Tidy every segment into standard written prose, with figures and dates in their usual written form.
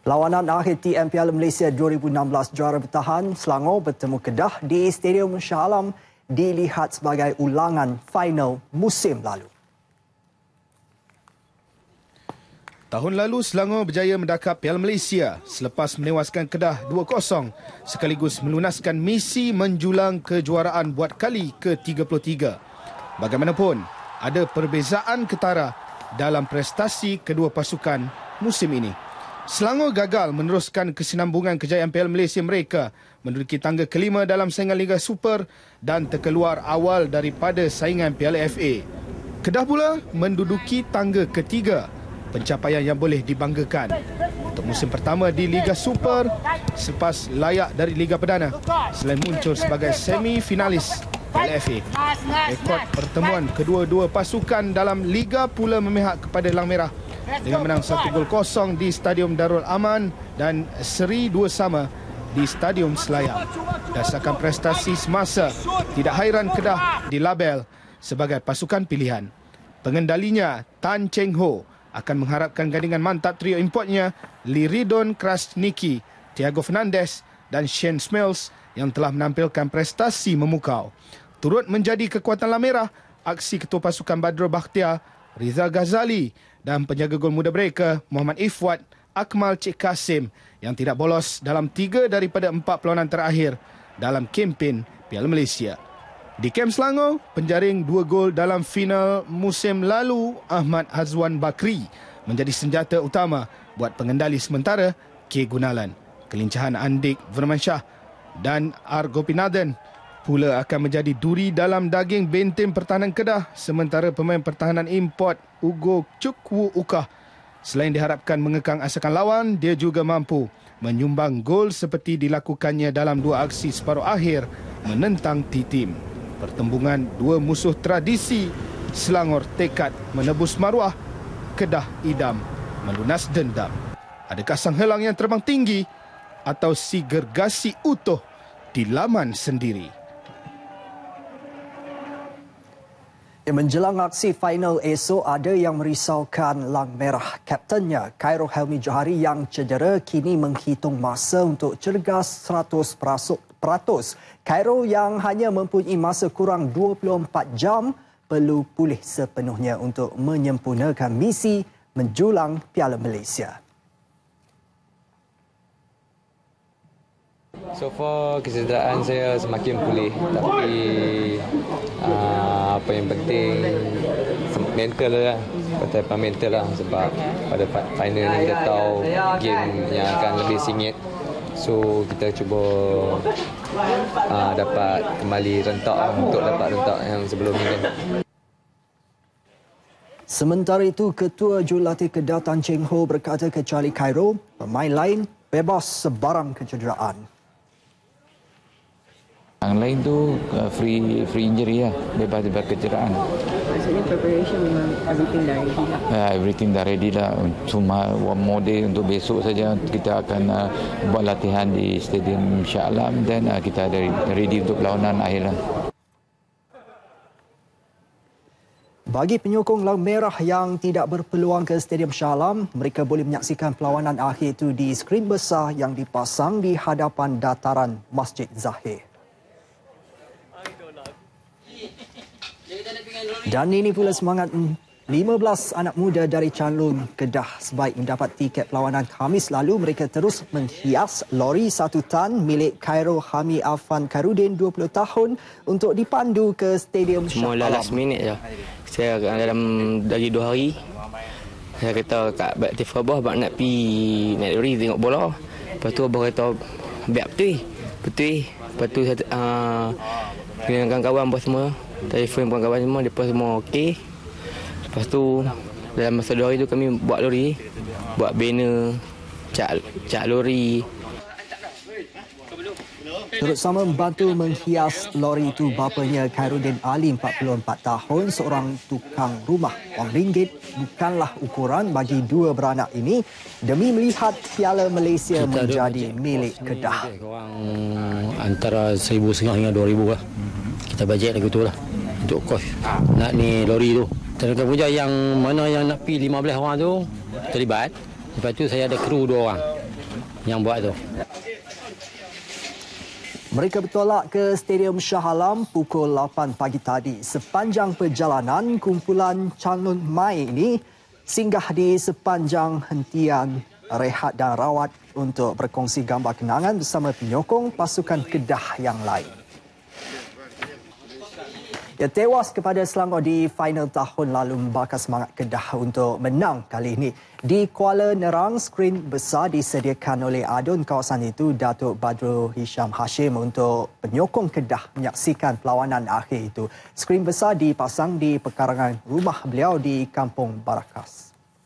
Lawanan akhir TM Piala Malaysia 2016 juara bertahan Selangor bertemu Kedah di Stadium Shah Alam dilihat sebagai ulangan final musim lalu. Tahun lalu Selangor berjaya mendakap Piala Malaysia selepas menewaskan Kedah 2-0 sekaligus melunaskan misi menjulang kejuaraan buat kali ke-33. Bagaimanapun, ada perbezaan ketara dalam prestasi kedua pasukan musim ini. Selangor gagal meneruskan kesinambungan kejayaan Piala Malaysia mereka, menduduki tangga kelima dalam saingan Liga Super dan terkeluar awal daripada saingan Piala FA. Kedah pula menduduki tangga ketiga, pencapaian yang boleh dibanggakan. Untuk musim pertama di Liga Super selepas layak dari Liga Perdana, selain muncul sebagai semi-finalis Piala FA, rekod pertemuan kedua-dua pasukan dalam Liga pula memihak kepada Lang Merah dengan menang 1-0 di Stadium Darul Aman dan seri 2-2 di Stadium Selayang. Berdasarkan prestasi semasa, tidak hairan Kedah dilabel sebagai pasukan pilihan. Pengendalinya Tan Cheng Ho akan mengharapkan gandingan mantap trio importnya Liridon Krasniki, Thiago Fernandes dan Shane Smells yang telah menampilkan prestasi memukau. Turut menjadi kekuatan Lang Merah aksi ketua pasukan Badrul Bakhtiar, Rizal Ghazali dan penjaga gol muda mereka Muhammad Ifwat Akmal Cik Kasim yang tidak bolos dalam 3 daripada 4 perlawanan terakhir dalam kempen Piala Malaysia. Di kem Selangor, penjaring 2 gol dalam final musim lalu Ahmad Hazwan Bakri menjadi senjata utama buat pengendali sementara K. Gunalan. Kelincahan Andik Vermansyah dan R. Gopinathan pula akan menjadi duri dalam daging benteng pertahanan Kedah, sementara pemain pertahanan import Ugo Chukwu Ukah selain diharapkan mengekang asakan lawan, dia juga mampu menyumbang gol seperti dilakukannya dalam 2 aksi separuh akhir menentang T-Team. Pertembungan 2 musuh tradisi, Selangor tekad menebus maruah, Kedah idam melunas dendam. Adakah sang helang yang terbang tinggi atau si gergasi utuh di laman sendiri? Menjelang aksi final esok, ada yang merisaukan Lang Merah. Kaptennya Khairul Helmi Johari yang cedera kini menghitung masa untuk cergas 100%. Khairul yang hanya mempunyai masa kurang 24 jam perlu pulih sepenuhnya untuk menyempurnakan misi menjulang Piala Malaysia. So far kesejahteraan saya semakin pulih, tapi apa yang penting mental lah, pertahanan mental lah, sebab pada final ni kita tahu game yang akan lebih sengit. So kita cuba dapat kembali rentak untuk dapat rentak yang sebelum ni kan. Sementara itu, Ketua Jurulatih Kedah Tan Cheng Ho berkata kecuali Khairul, pemain lain bebas sebarang kecederaan. Yang lain tu free injury lah, bebas kecederaan. Maksudnya preparation memang everything dah ready lah. Everything dah ready lah. Cuma one more day untuk besok saja kita akan buat latihan di Stadium Shah Alam dan kita ada ready untuk perlawanan akhir lah. Bagi penyokong Lang Merah yang tidak berpeluang ke Stadium Shah Alam, mereka boleh menyaksikan perlawanan akhir itu di skrin besar yang dipasang di hadapan dataran Masjid Zahir. Dan ini pula semangat 15 anak muda dari Chanlun Kedah sebaik mendapat tiket perlawanan Khamis lalu. Mereka terus menghias lori 1 tan milik Khairul Hami Afan Khairudin 20 tahun untuk dipandu ke Stadium Shah Alam. Semua last minute je. Saya dalam dari 2 hari saya kata kat Bakti Fabah nak pergi naik lori tengok bola. Lepas tu abang kata biar betul. Lepas tu saya dengan kawan-kawan bos semua, telefon kawan-kawan semua, mereka semua okey. Lepas tu dalam masa 2 hari tu kami buat lori, buat banner, cat lori. Turut sama membantu menghias lori itu bapanya Khairuddin Ali 44 tahun, seorang tukang rumah. Wang ringgit bukanlah ukuran bagi 2 beranak ini demi melihat Piala Malaysia menjadi milik Kedah. Antara 1,500 hingga 2,000 lah. Kita bajet lagu tu lah untuk kos nak ni lori tu. Terdekat puja yang mana yang nak pergi 15 orang tu terlibat. Lepas tu saya ada kru 2 orang. yang buat tu. Mereka bertolak ke Stadium Shah Alam pukul 8 pagi tadi. Sepanjang perjalanan, kumpulan calon mai ini singgah di sepanjang hentian rehat dan rawat untuk berkongsi gambar kenangan bersama penyokong pasukan Kedah yang lain. Yang tewas kepada Selangor di final tahun lalu membakar semangat Kedah untuk menang kali ini. Di Kuala Nerang, skrin besar disediakan oleh Adun kawasan itu, Datuk Badrul Hisham Hashim, untuk penyokong Kedah menyaksikan perlawanan akhir itu. Skrin besar dipasang di pekarangan rumah beliau di Kampung Barakas.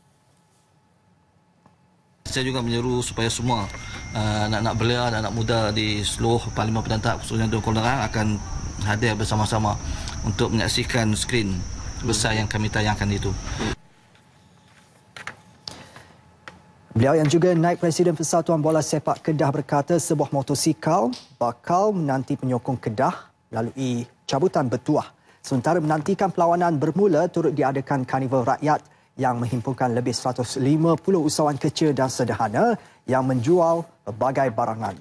Saya juga menyeru supaya semua anak-anak belia dan anak muda di seluruh Parlimen Penantang khususnya di Kuala Nerang akan hadir bersama-sama untuk menyaksikan skrin besar yang kami tayangkan itu. Beliau yang juga naib Presiden Persatuan Bola Sepak Kedah berkata sebuah motosikal bakal menanti penyokong Kedah melalui cabutan bertuah. Sementara menantikan perlawanan bermula, turut diadakan karnival rakyat yang menghimpunkan lebih 150 usahawan kecil dan sederhana yang menjual berbagai barangan.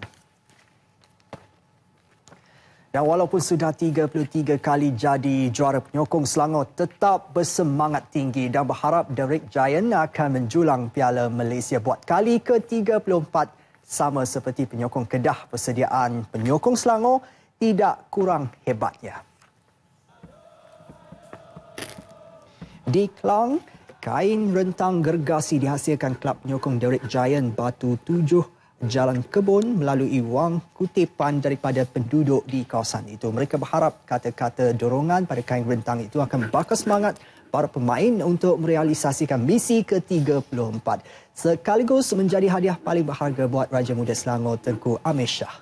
Dan walaupun sudah 33 kali jadi juara, penyokong Selangor tetap bersemangat tinggi dan berharap The Red Giant akan menjulang Piala Malaysia buat kali ke-34. Sama seperti penyokong Kedah, persediaan penyokong Selangor tidak kurang hebatnya. Di Klang, kain rentang gergasi dihasilkan klub penyokong The Red Giant Batu 7 Jalan Kebun melalui wang kutipan daripada penduduk di kawasan itu. Mereka berharap kata-kata dorongan pada kain rentang itu akan membakar semangat para pemain untuk merealisasikan misi ke-34 sekaligus menjadi hadiah paling berharga buat Raja Muda Selangor Tengku Amir Shah.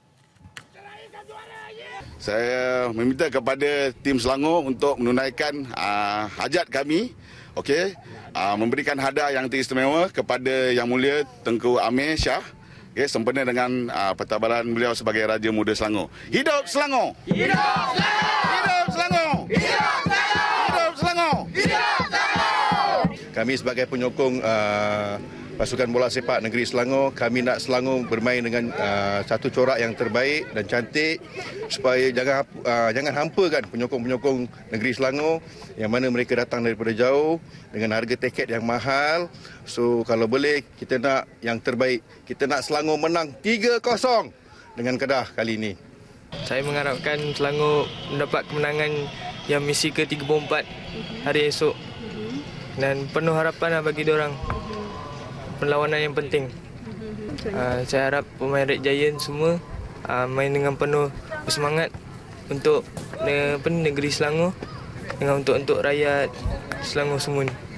Saya meminta kepada tim Selangor untuk menunaikan hajat kami, memberikan hadiah yang teristimewa kepada Yang Mulia Tengku Amir Shah, sempena dengan pentabaran beliau sebagai Raja Muda Selangor. Hidup Selangor! Hidup Selangor! Hidup Selangor! Hidup Selangor! Hidup Selangor! Kami sebagai penyokong pasukan bola sepak negeri Selangor, kami nak Selangor bermain dengan satu corak yang terbaik dan cantik supaya jangan hampakan penyokong-penyokong negeri Selangor yang mana mereka datang daripada jauh dengan harga tiket yang mahal. So kalau boleh kita nak yang terbaik. Kita nak Selangor menang 3-0 dengan Kedah kali ini. Saya mengharapkan Selangor mendapat kemenangan yang misi ke-34 hari esok. Dan penuh harapan bagi diorang. Perlawanan yang penting. Saya harap pemain Red Giant semua main dengan penuh bersemangat untuk negeri Selangor dengan untuk rakyat Selangor semua ni.